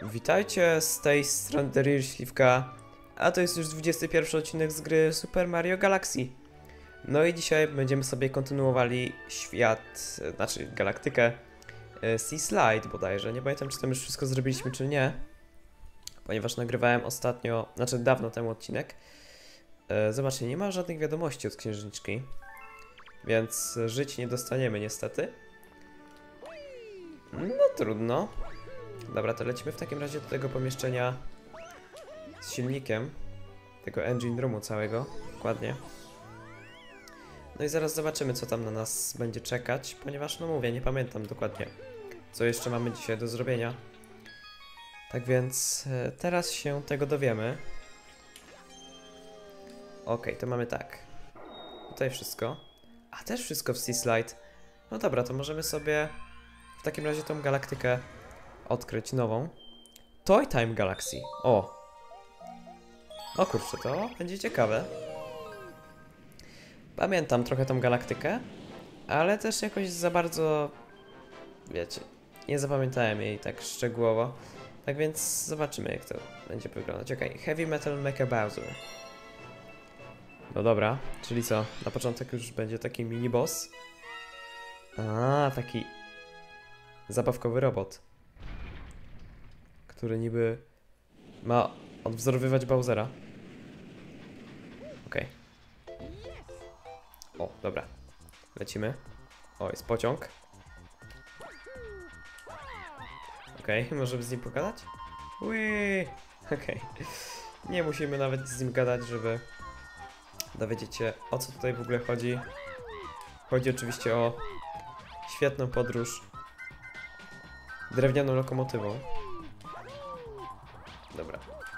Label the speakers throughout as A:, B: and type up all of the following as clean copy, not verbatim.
A: Witajcie, z tej strony Derir Śliwka, a to jest już 21 odcinek z gry Super Mario Galaxy. No i dzisiaj będziemy sobie kontynuowali świat, znaczy galaktykę Sea Slide bodajże. Nie pamiętam, czy tam już wszystko zrobiliśmy, czy nie, ponieważ nagrywałem ostatnio, znaczy dawno temu odcinek. Zobaczcie, nie ma żadnych wiadomości od księżniczki, więc żyć nie dostaniemy niestety. No trudno. Dobra, to lecimy w takim razie do tego pomieszczenia z silnikiem, tego engine roomu całego, dokładnie. No i zaraz zobaczymy, co tam na nas będzie czekać, ponieważ, no mówię, nie pamiętam dokładnie, co jeszcze mamy dzisiaj do zrobienia. Tak więc teraz się tego dowiemy. Okej, to mamy tak. Tutaj wszystko. A też wszystko w Sea Slide. No dobra, to możemy sobie w takim razie tą galaktykę odkryć nową. Toy Time Galaxy. O kurczę, to będzie ciekawe. Pamiętam trochę tą galaktykę, ale też jakoś za bardzo, wiecie, nie zapamiętałem jej tak szczegółowo. Tak więc zobaczymy, jak to będzie wyglądać. Okej, Heavy Metal Mecha Bowser. No dobra, czyli co? Na początek już będzie taki mini boss. Taki zabawkowy robot, który niby ma odwzorowywać Bowsera. Okej. O, dobra. Lecimy. O, jest pociąg. Okej, możemy z nim pogadać? Ui. Okej. Nie musimy nawet z nim gadać, żeby dowiedzieć się, o co tutaj w ogóle chodzi. Chodzi oczywiście o świetną podróż drewnianą lokomotywą. Dobra.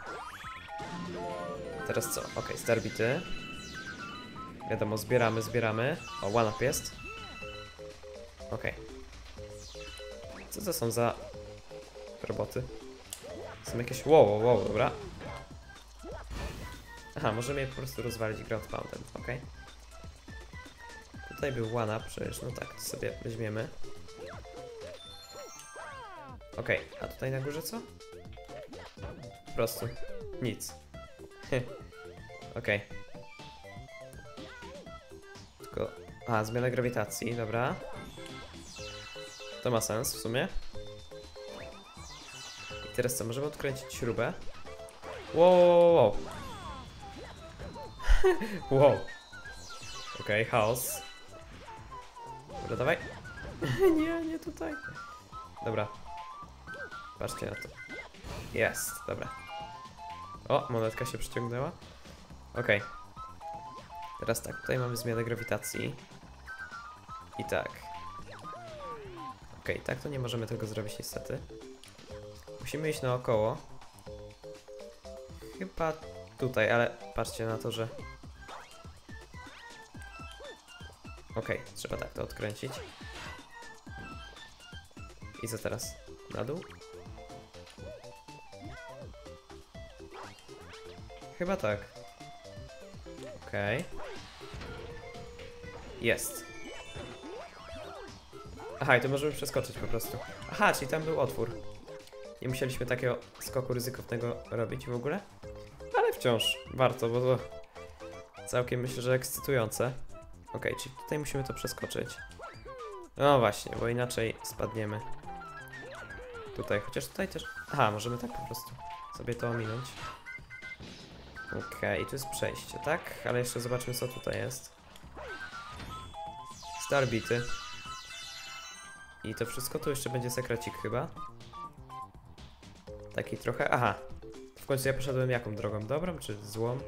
A: Teraz co? Okej, starbity. Wiadomo, zbieramy. O, one-up jest. Okej. Co to są za roboty? Są jakieś... Wow, dobra. Aha, możemy je po prostu rozwalić ground poundem, okej. Tutaj był one-up przecież, no tak, to sobie weźmiemy. Okej, a tutaj na górze co? Po prostu nic. Okej. Tylko... zmiana grawitacji, dobra. To ma sens w sumie. I teraz co, możemy odkręcić śrubę. Wow. Wow. Okej, chaos. Dobra, dawaj. Nie tutaj. Dobra. Patrzcie na to. Jest, dobra. O, monetka się przyciągnęła. Okej. Teraz tak, tutaj mamy zmianę grawitacji. I tak. Okej, tak to nie możemy tego zrobić niestety. Musimy iść naokoło. Chyba tutaj, ale patrzcie na to, że... Okej, trzeba tak to odkręcić. I co teraz? Na dół? Chyba tak. Okej. Jest. Aha, i to możemy przeskoczyć po prostu. Aha, czyli tam był otwór. Nie musieliśmy takiego skoku ryzykownego robić w ogóle. Ale wciąż warto, bo to całkiem myślę, że ekscytujące. Okej, czyli tutaj musimy to przeskoczyć. No właśnie, bo inaczej spadniemy. Tutaj, chociaż tutaj też... Aha, możemy tak po prostu sobie to ominąć. Okej, tu jest przejście, tak? Ale jeszcze zobaczmy, co tutaj jest. Starbity. I to wszystko, tu jeszcze będzie sekrecik chyba. Taki trochę... Aha. W końcu ja poszedłem jaką drogą? Dobrą czy złą?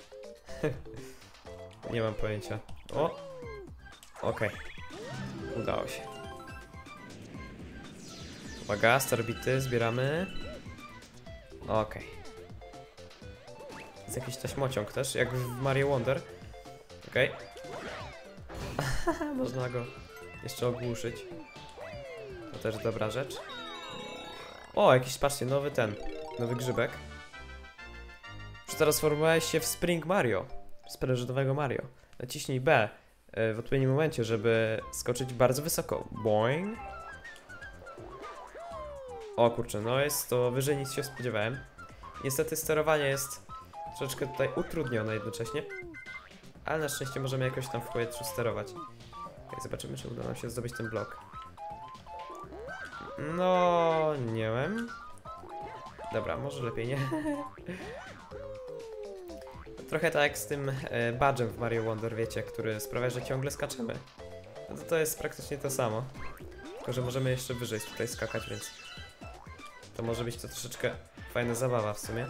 A: Nie mam pojęcia. O! Okej. Udało się. Uwaga, starbity, zbieramy. Okej. Jest jakiś taśmociąg też, jak w Mario Wonder. Okej. Można go jeszcze ogłuszyć. To też dobra rzecz. O, jakiś, patrzcie, nowy grzybek. Przetransformowałeś się w Spring Mario. Sprężynowego Mario. Naciśnij B w odpowiednim momencie, żeby skoczyć bardzo wysoko. Boing. O kurczę, no jest to wyżej niż się spodziewałem. Niestety sterowanie jest troszeczkę tutaj utrudnione jednocześnie. Ale na szczęście możemy jakoś tam w powietrzu sterować. Okay, zobaczymy, czy uda nam się zdobyć ten blok. No, nie wiem. Dobra, może lepiej nie. Trochę tak jak z tym badżem w Mario Wonder, wiecie, który sprawia, że ciągle skaczemy. No to jest praktycznie to samo. Tylko, że możemy jeszcze wyżej tutaj skakać, więc to może być to troszeczkę fajna zabawa w sumie.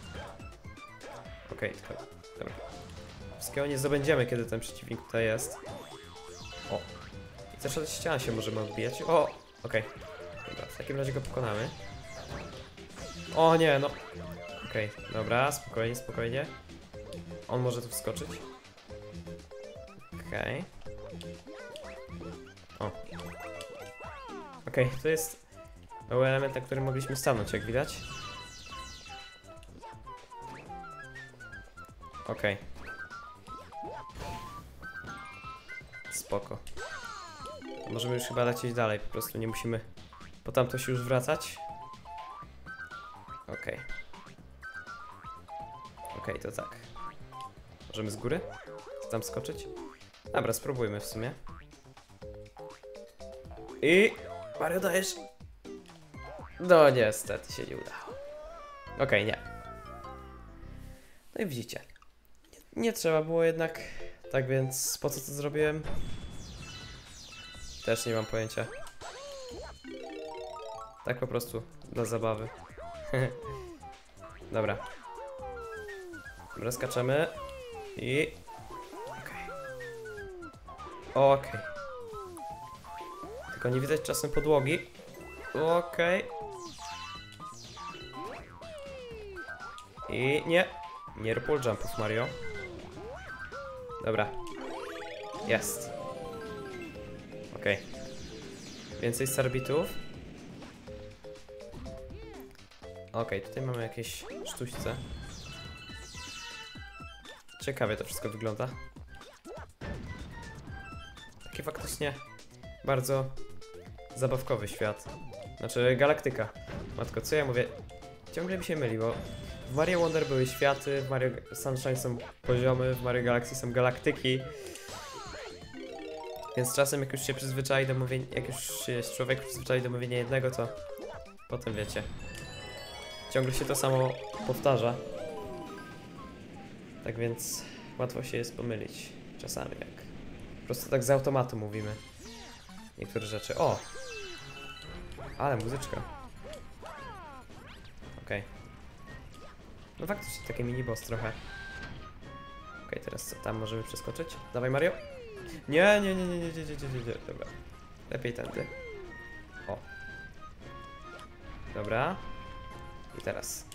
A: Okej, tylko, dobra. Wszystkiego nie zdobędziemy, kiedy ten przeciwnik tutaj jest. O! I też od ścian się możemy odbijać. O! Okej. Dobra, w takim razie go pokonamy. O nie, no. Okej, dobra, spokojnie, spokojnie. On może tu wskoczyć. Okej. O. Okej, to jest mały element, na którym mogliśmy stanąć, jak widać. Okej. Spoko. Możemy już chyba lecieć dalej, po prostu nie musimy po tamto się już wracać. Okej. Okej, to tak. Możemy z góry? Tam skoczyć? Dobra, spróbujmy w sumie. I... Mario, dajesz? No niestety się nie udało. Okej, nie. No i widzicie. Nie trzeba było jednak. Tak więc po co to zrobiłem? Też nie mam pojęcia. Tak po prostu dla zabawy. Dobra. Dobra, skaczemy. I... Okej. Okej. Tylko nie widać czasem podłogi. Okej. I nie. Nie rób wall jumpów, Mario. Dobra. Jest. Okej. Więcej starbitów. Okej, tutaj mamy jakieś sztućce. Ciekawie to wszystko wygląda. Taki faktycznie bardzo zabawkowy świat. Znaczy galaktyka. Matko, co ja mówię? Ciągle mi się myli, bo w Mario Wonder były światy, w Mario Sunshine są poziomy, w Mario Galaxy są galaktyki. Więc czasem jak już się przyzwyczai do mówienia, jak już się człowiek przyzwyczai do mówienia jednego, to potem wiecie. Ciągle się to samo powtarza. Tak więc łatwo się jest pomylić czasami, jak po prostu tak z automatu mówimy niektóre rzeczy. O! Ale muzyczka. Okej. No faktycznie takie mini boss trochę. Okej, teraz co? Tam możemy przeskoczyć? Dawaj, Mario. Nie. Dobra. Lepiej tędy. O. Dobra. I teraz.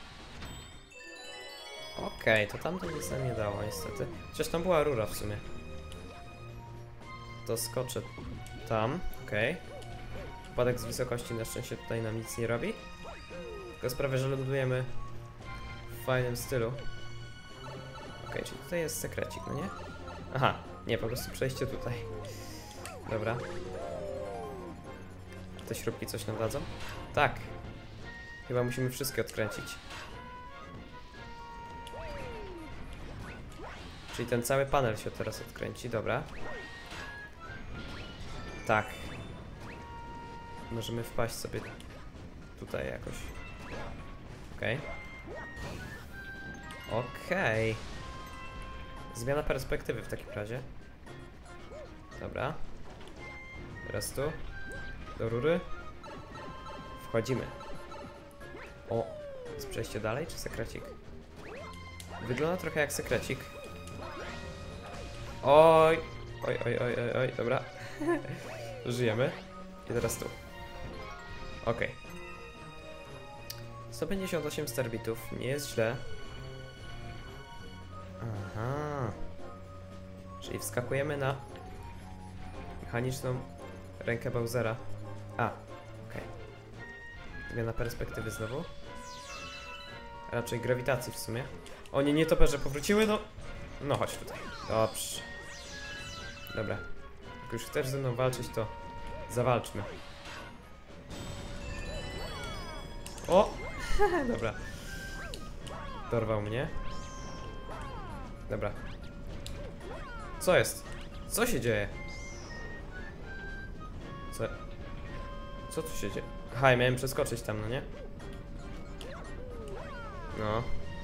A: Okej, to tamto nic nam nie dało niestety. Chociaż tam była rura w sumie. To skoczę tam, okej. Upadek z wysokości na szczęście tutaj nam nic nie robi. Tylko sprawia, że lądujemy w fajnym stylu. Okej, czyli tutaj jest sekrecik, no nie? Aha, nie, po prostu przejście tutaj. Dobra. Te śrubki coś nam dadzą? Tak. Chyba musimy wszystkie odkręcić. Czyli ten cały panel się teraz odkręci, dobra. Tak. Możemy wpaść sobie tutaj jakoś. Okej. Okej. Zmiana perspektywy w takim razie. Dobra. Teraz tu. Do rury. Wchodzimy. O, jest przejście dalej, czy sekrecik? Wygląda trochę jak sekrecik. Oj, dobra. Żyjemy. I teraz tu. Okej. 158 starbitów, nie jest źle. Aha. Czyli wskakujemy na mechaniczną rękę Bowsera. A, okej. Zmiana perspektywy znowu. Raczej grawitacji w sumie. O nie, nietoperze powróciły, no. No chodź tutaj. Dobrze. Dobra. Jak już chcesz ze mną walczyć, to zawalczmy. O! Dobra. Dorwał mnie. Dobra. Co jest? Co się dzieje? Co tu się dzieje? Aha, ja miałem przeskoczyć tam, no nie? No.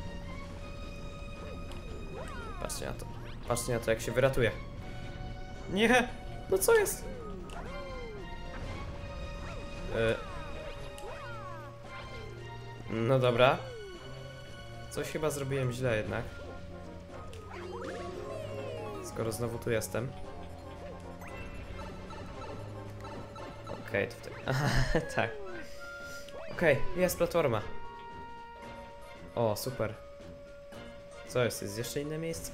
A: Patrzcie na to. Patrzcie na to, jak się wyratuje. Nie! No co jest? No dobra. Coś chyba zrobiłem źle jednak. Skoro znowu tu jestem. Okej, tutaj. Aha, tak. Okej, jest platforma. O, super. Co jest? Jest jeszcze inne miejsce?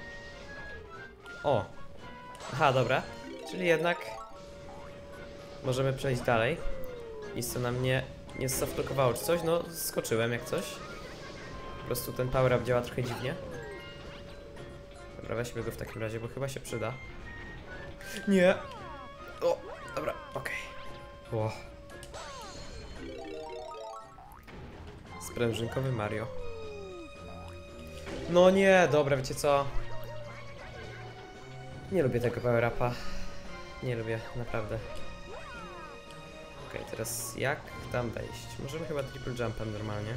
A: O! Aha, dobra. Czyli jednak możemy przejść dalej. Nic co na mnie nie zablokowało czy coś? No, skoczyłem jak coś. Po prostu ten power up działa trochę dziwnie. Dobra, weźmy go w takim razie, bo chyba się przyda. Nie! O! Dobra, okej. O. Sprężynkowy Mario. No nie, dobra, wiecie co? Nie lubię tego power upa. Nie lubię, naprawdę. Okej, teraz jak tam wejść? Możemy chyba triple jumpem normalnie.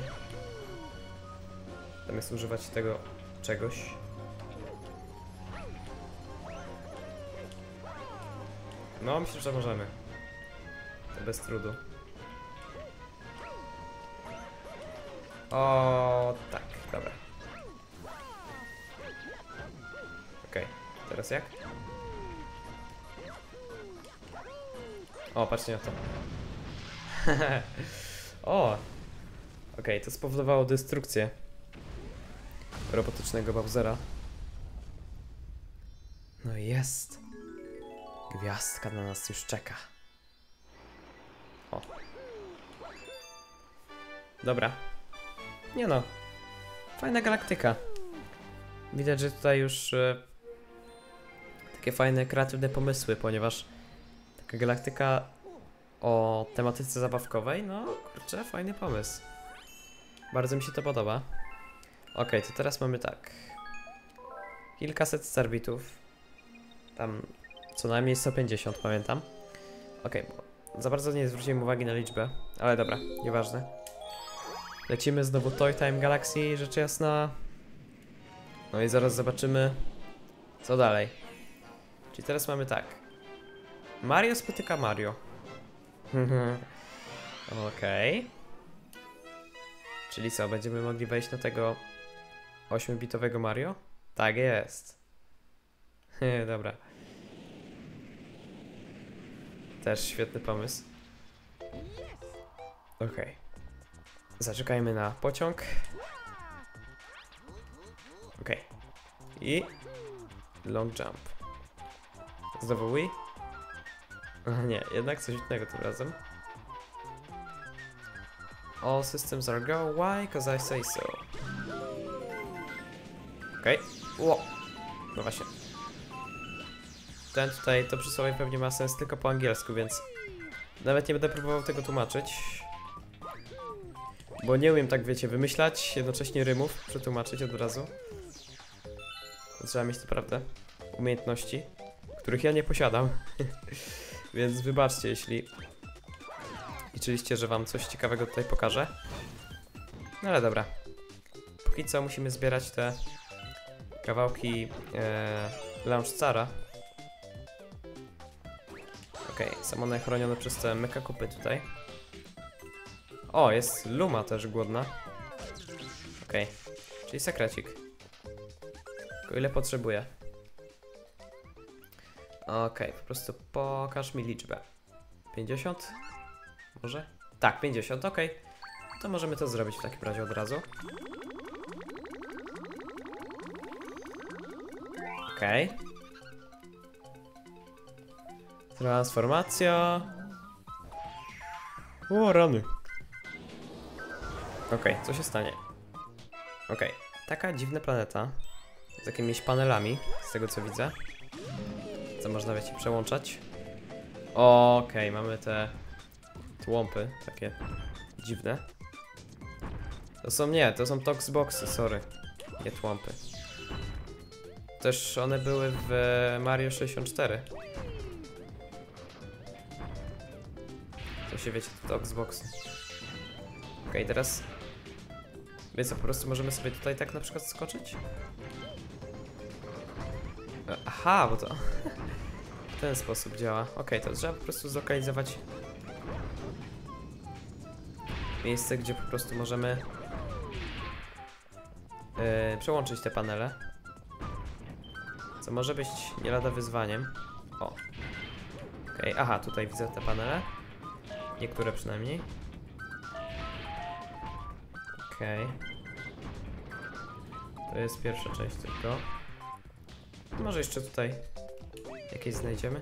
A: Zamiast używać tego czegoś. No, myślę, że możemy. To bez trudu. O, tak, dobra. Okej, teraz jak? O, patrzcie na to. O! Okej, to spowodowało destrukcję robotycznego Bowsera. No i jest. Gwiazdka na nas już czeka. O. Dobra. Nie no. Fajna galaktyka. Widać, że tutaj już takie fajne, kreatywne pomysły, ponieważ taka galaktyka o tematyce zabawkowej, no kurczę, fajny pomysł. Bardzo mi się to podoba. Okej, to teraz mamy tak. Kilkaset starbitów. Tam co najmniej 150, pamiętam. Okej, bo za bardzo nie zwróciłem uwagi na liczbę, ale dobra, nieważne. Lecimy znowu Toy Time Galaxy, rzecz jasna. No i zaraz zobaczymy, co dalej. Czyli teraz mamy tak. Mario spotyka Mario. Okej. Czyli co, będziemy mogli wejść na tego 8-bitowego Mario? Tak jest. Dobra. Też świetny pomysł. Okej. Zaczekajmy na pociąg. Okej. I long jump. Znowu Wii? Nie, jednak coś innego tym razem. All systems are go. Why? Cause I say so. Okej. Ło. No właśnie. Ten tutaj, to przysłowie pewnie ma sens tylko po angielsku, więc nawet nie będę próbował tego tłumaczyć. Bo nie umiem, tak wiecie, wymyślać, jednocześnie rymów, przetłumaczyć od razu. Trzeba mieć naprawdę umiejętności, których ja nie posiadam. Więc wybaczcie, jeśli liczyliście, że wam coś ciekawego tutaj pokażę. No ale dobra. Póki co musimy zbierać te kawałki Launchcara. Okej, są one chronione przez te mekakupy tutaj. O, jest Luma też głodna. Okej, czyli sekrecik. Tylko ile potrzebuję? Okej, po prostu pokaż mi liczbę. 50? Może? Tak, 50, okej. To możemy to zrobić w takim razie od razu. Okej. Transformacja. O, rany. Okej, co się stanie? Okej, taka dziwna planeta z jakimiś panelami, z tego co widzę. Co można, wiecie, przełączać. Okej, mamy te łąpy, takie dziwne. To są Toxboxy, sorry. Nie tłompy. Też one były w Mario 64. To się wiecie, to Toxboxy. Okej, teraz... Więc co, po prostu możemy sobie tutaj tak na przykład skoczyć? Aha, bo to... w ten sposób działa. Okej, to trzeba po prostu zlokalizować... miejsce, gdzie po prostu możemy... przełączyć te panele. Co może być nie lada wyzwaniem. O. Okej, aha, tutaj widzę te panele. Niektóre przynajmniej. Okej. To jest pierwsza część tylko. Może jeszcze tutaj jakieś znajdziemy.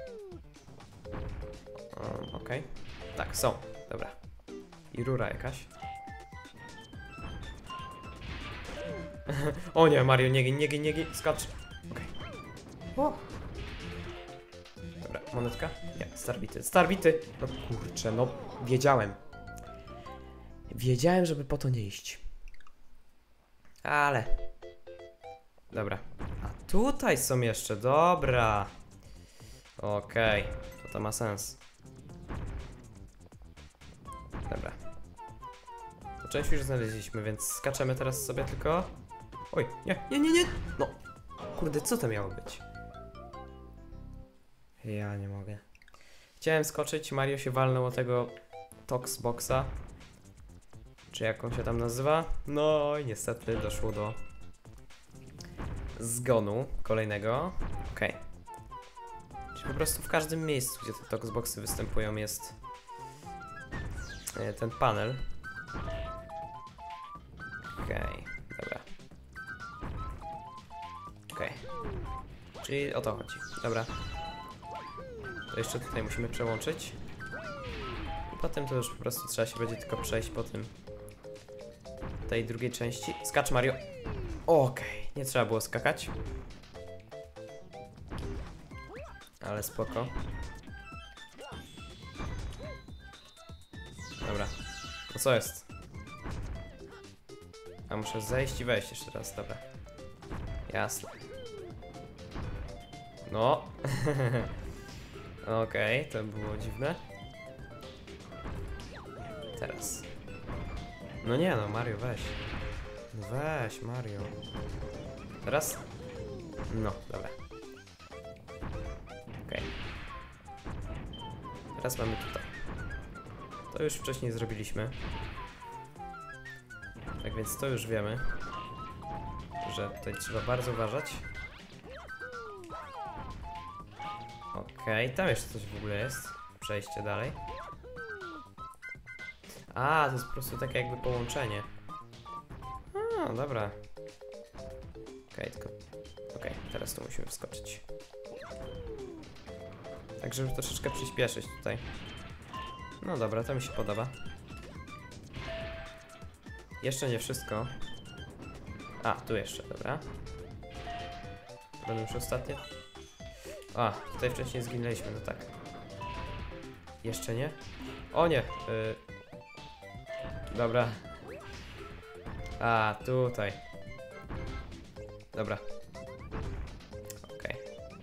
A: Okej. Tak, są. Dobra. I rura jakaś. O nie, Mario, nie gin, skacz. Okej. Dobra, monetka? Nie, starbity. No kurczę, no wiedziałem. Wiedziałem, żeby po to nie iść. Ale... Dobra. A tutaj są jeszcze, dobra. Okej, to ma sens. Dobra. To część już znaleźliśmy, więc skaczemy teraz sobie tylko... Oj, nie! No, kurde, co to miało być? Ja nie mogę. Chciałem skoczyć, Mario się walnął o tego Toxboxa. Czy jak on się tam nazywa? No i niestety doszło do zgonu kolejnego. Okej. Czyli po prostu w każdym miejscu, gdzie te Toxboxy występują, jest ten panel. Okej, dobra. Okej. Czyli o to chodzi. Dobra. To jeszcze tutaj musimy przełączyć. I potem to już po prostu trzeba się będzie tylko przejść po tym. Tej drugiej części. Skacz, Mario. Okej, nie trzeba było skakać. Ale spoko. Dobra. No co jest? A muszę zejść i wejść jeszcze raz, dobra. Jasne. No. Okej, to było dziwne. Teraz. No nie no, Mario, weź. Weź, Mario. Teraz? No, dobra. Okej. Teraz mamy tutaj. To już wcześniej zrobiliśmy. Tak więc to już wiemy, że tutaj trzeba bardzo uważać. Okej, tam jeszcze coś w ogóle jest. Przejście dalej. A, to jest po prostu takie jakby połączenie. A, dobra. Okej, teraz tu musimy wskoczyć. Tak, żeby troszeczkę przyspieszyć tutaj. No dobra, to mi się podoba. Jeszcze nie wszystko. A, tu jeszcze, dobra. Będę już ostatnie. A, tutaj wcześniej zginęliśmy, no tak. Jeszcze nie? O nie! Dobra. A, tutaj. Dobra. Okej.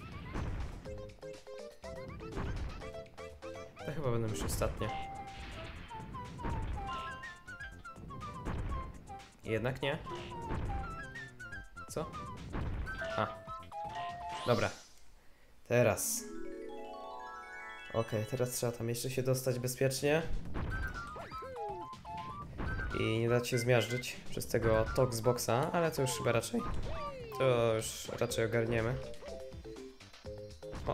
A: To chyba będą już ostatnie. Jednak nie? Co? A. Dobra. Teraz. Okej, teraz trzeba tam jeszcze się dostać bezpiecznie. I nie dać się zmiażdżyć przez tego Toxboxa, ale to już chyba raczej. To już raczej ogarniemy. O.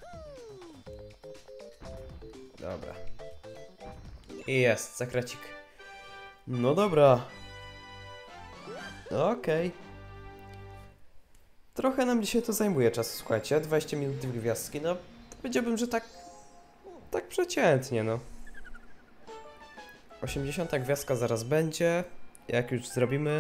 A: Dobra. I jest, zakrecik. No dobra. Okej. Trochę nam dzisiaj to zajmuje czasu, słuchajcie. 20 minut dwie gwiazdki, no powiedziałbym, że tak przeciętnie, no. 80 gwiazdka zaraz będzie, jak już zrobimy.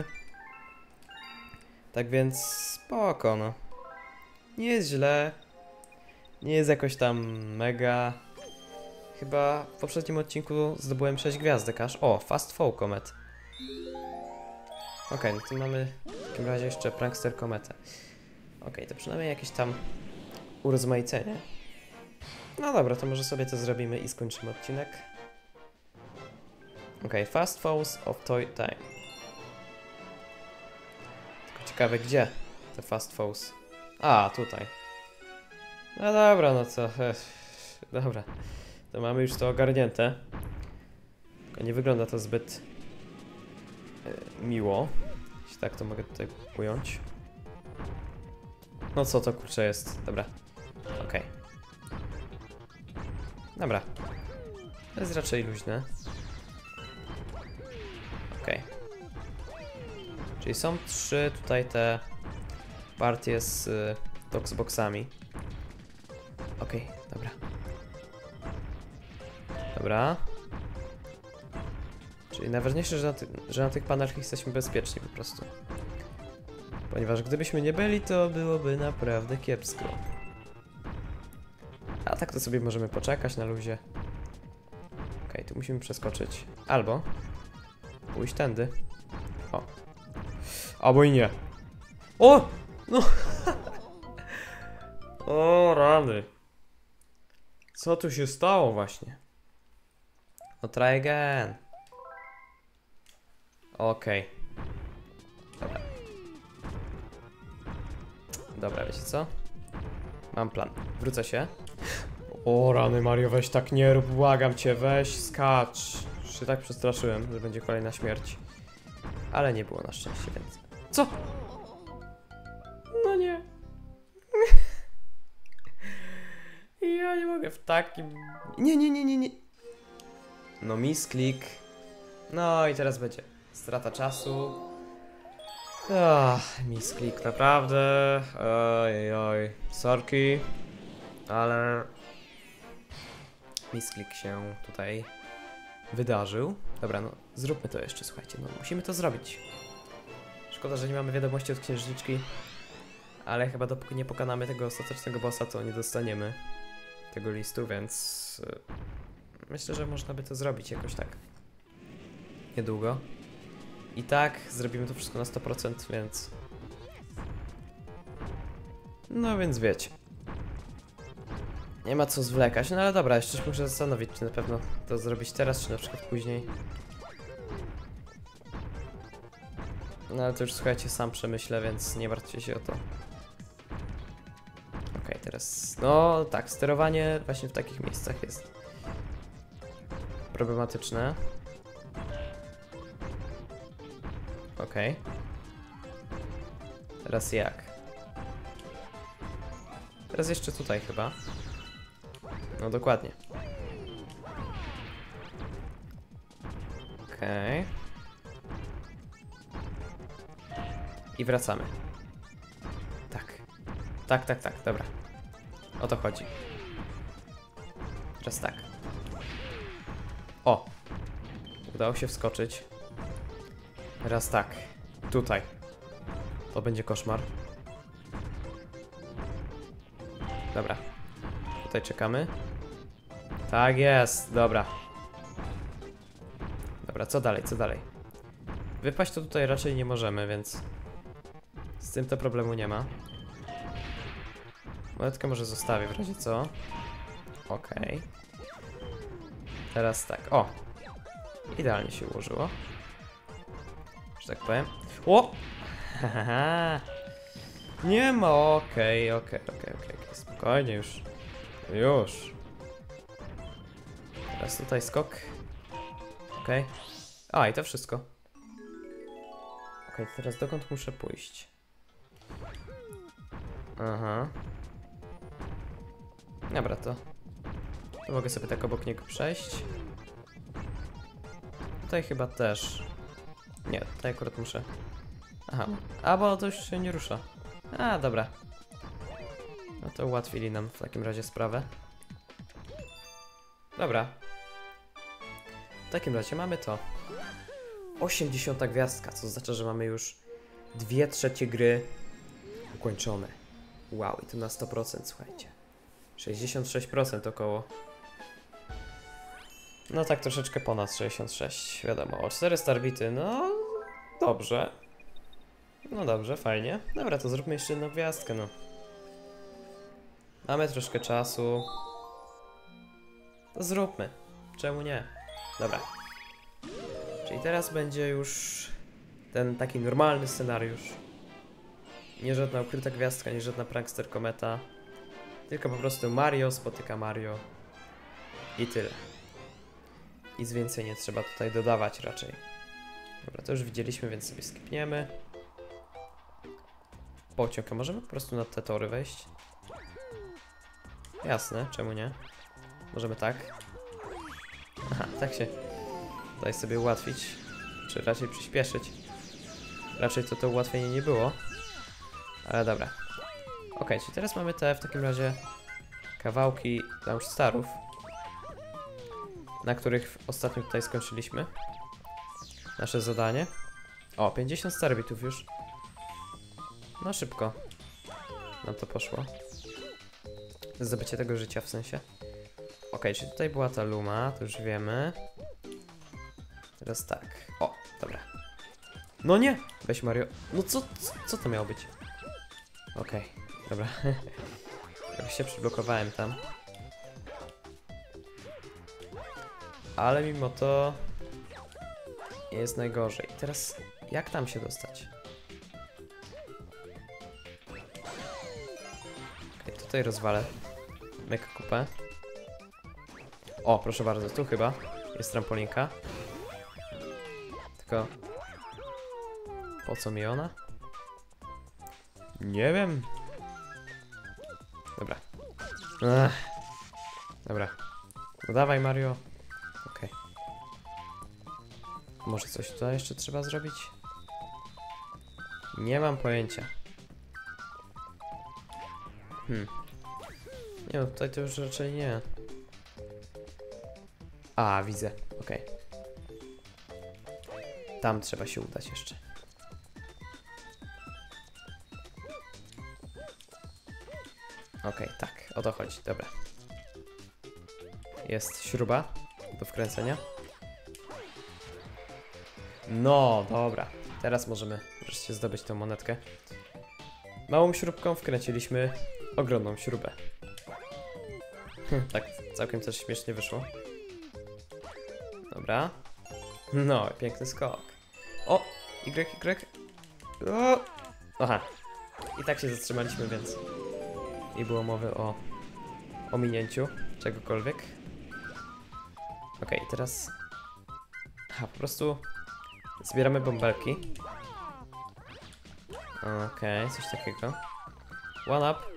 A: Tak więc spoko, no. Nie jest źle. Nie jest jakoś tam mega. Chyba w poprzednim odcinku zdobyłem 6 gwiazdek aż. O, Fast Fall Comet. Okej, no to mamy w takim razie jeszcze Prankster Kometę. Okej, to przynajmniej jakieś tam urozmaicenie. No dobra, to może sobie to zrobimy i skończymy odcinek. Okej, Fast Falls of Toy Time. Tylko ciekawe gdzie te Fast Falls. A, tutaj. No dobra, no co. Dobra. To mamy już to ogarnięte. Tylko nie wygląda to zbyt miło. Jeśli tak to mogę tutaj ująć. No co to kurczę jest? Dobra. Okej. Dobra. To jest raczej luźne. Okej. Czyli są 3 tutaj te partie z Toxboxami. Okej, dobra. Dobra. Czyli najważniejsze, że na tych panelach jesteśmy bezpieczni po prostu. Ponieważ gdybyśmy nie byli, to byłoby naprawdę kiepsko. A tak to sobie możemy poczekać na luzie. Okej, tu musimy przeskoczyć. Albo pójść tędy. O. Albo i nie. O! No! O, rany. Co tu się stało właśnie? No try again. Okej. Dobra. Dobra, wiecie co? Mam plan. Wrócę się. O rany Mario, weź tak nie rób, błagam cię, weź skacz. Już się tak przestraszyłem, że będzie kolejna śmierć. Ale nie było na szczęście, więc... Co? No nie. Ja nie mogę w takim... Nie. No misklik. No i teraz będzie strata czasu. Misklik, naprawdę. Oj. Sorki. Ale... misklik się tutaj wydarzył. Dobra, no zróbmy to jeszcze, słuchajcie, no musimy to zrobić. Szkoda, że nie mamy wiadomości od księżniczki. Ale chyba dopóki nie pokonamy tego ostatecznego bossa, to nie dostaniemy tego listu, więc... myślę, że można by to zrobić jakoś tak. Niedługo. I tak zrobimy to wszystko na 100%, więc... no więc wiecie. Nie ma co zwlekać, no ale dobra, jeszcze muszę zastanowić, czy na pewno to zrobić teraz, czy na przykład później. No ale to już słuchajcie, sam przemyślę, więc nie martwcie się o to. Okej, teraz... no tak, sterowanie właśnie w takich miejscach jest problematyczne. Okej. Teraz jak? Teraz jeszcze tutaj chyba. No dokładnie. Okej. I wracamy. Tak, dobra. O to chodzi. Teraz tak. O! Udało się wskoczyć. Teraz tak. Tutaj. To będzie koszmar. Dobra. Tutaj czekamy. Tak jest, dobra. Dobra, co dalej? Wypaść to tutaj raczej nie możemy, więc... z tym to problemu nie ma. Monetkę może zostawię w razie co. Okej. Teraz tak, o! Idealnie się ułożyło. Że tak powiem. O! Haha. Nie ma, okej. Spokojnie już. Teraz tutaj skok. Okej. A, i to wszystko. Okej, teraz dokąd muszę pójść? Aha. Dobra, to mogę sobie tak obok niego przejść. Tutaj chyba też. Nie, tutaj akurat muszę. Aha, a bo to już się nie rusza. A, dobra. No to ułatwili nam w takim razie sprawę. Dobra. W takim razie mamy to. 80 gwiazdka, co oznacza, że mamy już 2/3 gry ukończone. Wow, i to na 100%, słuchajcie. 66% około. No tak troszeczkę ponad 66, wiadomo. O 4 starbity, no dobrze. No dobrze, fajnie. Dobra, to zróbmy jeszcze jedną gwiazdkę, no. Mamy troszkę czasu. To zróbmy. Czemu nie? Dobra. Czyli teraz będzie już ten taki normalny scenariusz. Nie żadna ukryta gwiazdka, nie żadna prankster kometa. Tylko po prostu Mario spotyka Mario. I tyle. Nic więcej nie trzeba tutaj dodawać raczej. Dobra, to już widzieliśmy, więc sobie skipniemy. Pociąg, a możemy po prostu na te tory wejść? Jasne, czemu nie? Możemy tak. Aha, tak się tutaj sobie ułatwić. Czy raczej przyspieszyć. Raczej to ułatwienie nie było. Ale dobra. Ok, czyli teraz mamy te w takim razie kawałki Launchstarów, na których ostatnio tutaj skończyliśmy nasze zadanie. O, 50 starbitów już. No szybko nam to poszło. Zdobycie tego życia w sensie. Ok, czyli tutaj była ta Luma, to już wiemy. Teraz tak. O, dobra. No nie! Weź Mario. No co to miało być? Okej, dobra. Jak się przyblokowałem tam. Ale mimo to nie jest najgorzej. Teraz jak tam się dostać? Okej, tutaj rozwalę mega kupę. O, proszę bardzo, tu chyba jest trampolinka. Tylko po co mi ona? Nie wiem. Dobra. Dobra. No dawaj, Mario. Okej. Może coś tutaj jeszcze trzeba zrobić? Nie mam pojęcia. Nie no, tutaj to już raczej nie. A, widzę. Okej. Tam trzeba się udać jeszcze. Okej, tak, o to chodzi, dobra. Jest śruba do wkręcenia. No, dobra. Teraz możemy wreszcie zdobyć tę monetkę. Małą śrubką wkręciliśmy ogromną śrubę. Tak, całkiem też śmiesznie wyszło. Dobra. No, piękny skok. O! Y. O! Aha. I tak się zatrzymaliśmy, więc nie było mowy o ominięciu czegokolwiek. Okej, teraz... Aha, po prostu zbieramy bąbelki. Okej, coś takiego. One up.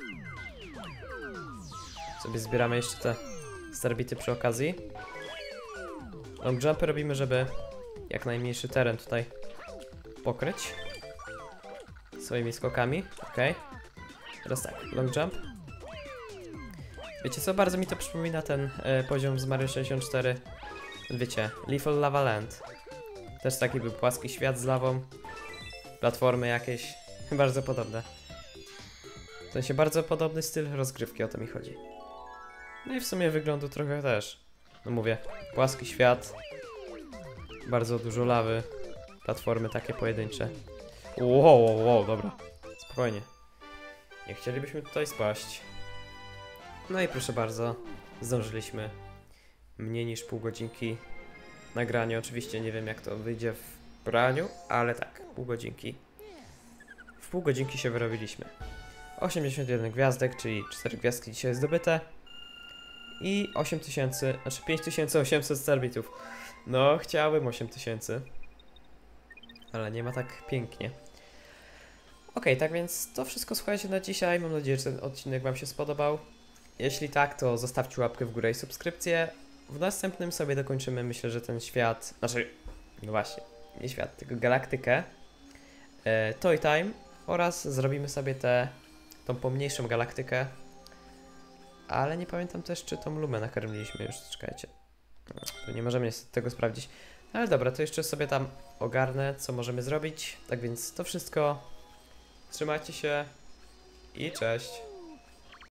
A: Sobie zbieramy jeszcze te starbity przy okazji. Long jumpy robimy, żeby jak najmniejszy teren tutaj pokryć swoimi skokami. Okej. Teraz tak, long jump. Wiecie co, bardzo mi to przypomina ten poziom z Mario 64. Wiecie, Lethal Lava Land. Też taki był płaski świat z lawą. Platformy jakieś. Bardzo podobne. W sensie bardzo podobny styl rozgrywki, o to mi chodzi. No i w sumie wyglądu trochę też. No mówię, płaski świat. Bardzo dużo lawy. Platformy takie pojedyncze. Wow, dobra. Spokojnie. Nie chcielibyśmy tutaj spaść. No i proszę bardzo, zdążyliśmy. Mniej niż pół godzinki nagrania. Oczywiście nie wiem jak to wyjdzie w praniu, ale tak, pół godzinki. W pół godzinki się wyrobiliśmy. 81 gwiazdek, czyli 4 gwiazdki dzisiaj zdobyte. I 8000, znaczy 5800 starbitów. No, chciałbym 8000. Ale nie ma tak pięknie. Okej, tak więc to wszystko słuchajcie na dzisiaj. Mam nadzieję, że ten odcinek wam się spodobał. Jeśli tak, to zostawcie łapkę w górę i subskrypcję. W następnym sobie dokończymy, myślę, że ten świat, znaczy, no właśnie, nie świat, tylko galaktykę Toy Time oraz zrobimy sobie tą pomniejszą galaktykę. Ale nie pamiętam też, czy tą Lumę nakarmiliśmy już, czekajcie. No, to nie możemy niestety tego sprawdzić. Ale dobra, to jeszcze sobie tam ogarnę, co możemy zrobić. Tak więc to wszystko. Trzymajcie się i cześć.